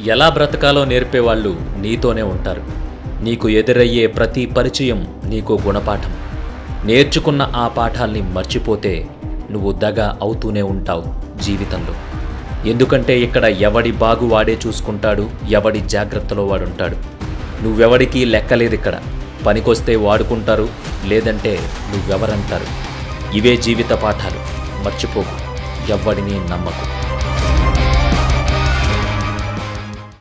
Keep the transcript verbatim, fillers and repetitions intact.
ఎలా బ్రతకాలో నేర్పేవాళ్ళు నీతోనే ఉంటారు. నీకు ఎదురయ్యే ప్రతి పరిచయం నీకు గుణపాఠం. నేర్చుకున్న ఆ పాఠాల్ని మర్చిపోతే నువ్వు దగ అవుతూనే ఉంటావు జీవితంలో. ఎందుకంటే ఇక్కడ ఎవడి బాగు వాడే చూసుకుంటాడు, ఎవడి జాగ్రత్తలో వాడుంటాడు. నువ్వెవడికి లెక్కలేదిక్కడ. పనికొస్తే వాడుకుంటారు, లేదంటే నువ్వెవరంటారు. ఇవే జీవిత పాఠాలు. మర్చిపోకు, ఎవ్వడిని నమ్మకు.